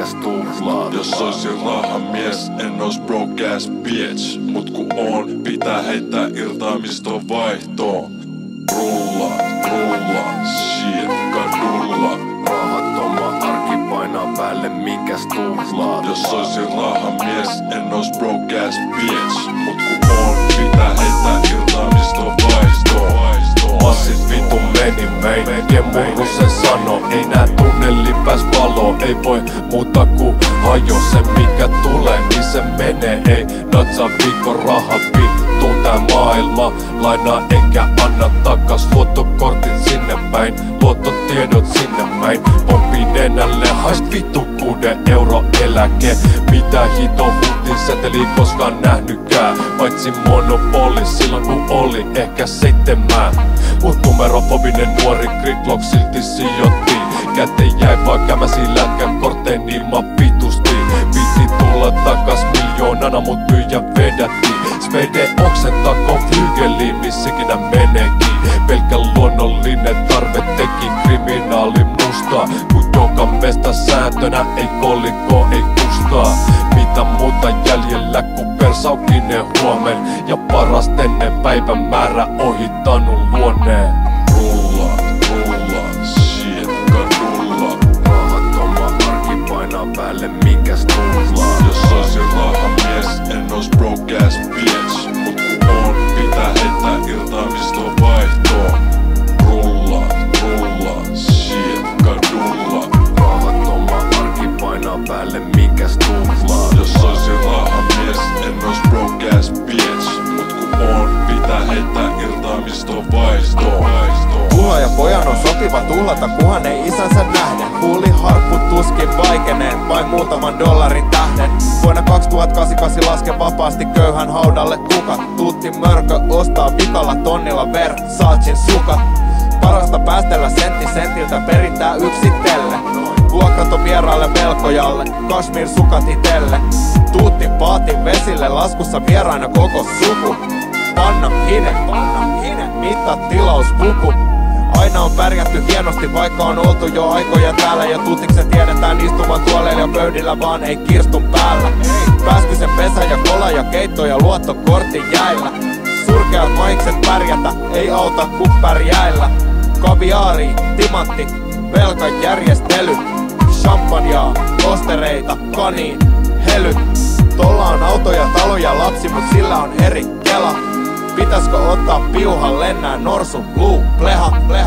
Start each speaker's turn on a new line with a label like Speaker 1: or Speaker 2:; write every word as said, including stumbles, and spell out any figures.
Speaker 1: minkäs tuhlaat.
Speaker 2: Jos oisin rahamies, en ois broke ass bitch. Mut ku on, pitää heittää irtaamiston vaihtoon. Rulla, rulla, shit, kadulla.
Speaker 1: Rahatoma arki painaa päälle minkäs tuhlaat.
Speaker 2: Jos oisin rahamies, en ois broke ass bitch. Mut ku on, pitää heittää irtaamiston vaihtoon.
Speaker 1: Massit vitu meni mein, Kemurru sen sano. Ei nää tunneli pääs valo, ei voi muuta ku hajo. Se mikä tulee, niin se menee. Ei natsaa viikon raha, vittu tää maailma. Lainaa enkä anna takas, luottokortit sinne päin, luottotiedot sinne päin. Pompin enälle haist vittu kuuden euro eläke. Mitä hito hutin seteli koskaan nähnytkään, paitsi monopoli silloin kun oli ehkä seitsemän. Mut numerofobinen nuori Gridlock silti sijoitti. Käteen jäi vaan kämäsi lätkän kortteen niin mä pitusti. Piti tulla takas miljoonana mut myyjä vedätti. Spede oksentako flygeliin missikinä meneekin. Pelkkä luonnollinen tarve teki kriminaali musta. Kun joka mesta sääntönä ei kolikko ei kustaa. Mitä muuta jäljellä kun persaukinen huomen. Ja parastenne päivän määrä ohittanut luonneen.
Speaker 2: Rulla, rulla, shit, kadulla.
Speaker 1: Rahatoma arki painaa päälle minkäs tuhlaat.
Speaker 2: Jos oisin rahamies, en ois broke ass bitch. Mut ku on, pitää heittää irtaamiston vaihtoon. Rulla, rulla, shit, kadulla.
Speaker 1: Rahatoma arki painaa päälle minkäs tuhlaat.
Speaker 2: Jos oisin rahamies, en ois broke ass bitch. Mut ku on, pitää heittää irtaamiston vaihtoon.
Speaker 3: Tuhlaaja pojan on sopiva tuhlata, kuhan ei isänsä nähden. Kuuli harppu tuskin vaikeneen, vain muutaman dollarin tähden. Vuonna kaksituhattakahdeksan laske vapaasti köyhän haudalle kukat. Tuutti mörkö ostaa vikalla tonnilla Versacen sukat. Parasta päästellä sentti sentiltä perintää yksitelle. Vuokrat on vieraalle velkojalle, Kashmir sukat itelle. Tuutti paatin vesille, laskussa vieraina koko suku. Panna hine, panna hine, mitta tilauspuku. Aina on pärjätty hienosti, vaikka on oltu jo aikoja täällä. Ja tuutiksen tiedetään istuvan tuoleilla ja pöydillä, vaan ei kirstun päällä. Pääskysen pesä ja kola ja keitto ja luottokortti jäillä. Surkeat maikset pärjätä, ei auta ku pärjäillä. Kaviaari, timantti, velkajärjestely. Champanjaa, kostereita, kaniin, hely. Tolla on autoja, taloja, lapsi, mut sillä on eri kela. Pitäiskö ottaa piuhan lennää norsu, luu, pleha, pleha.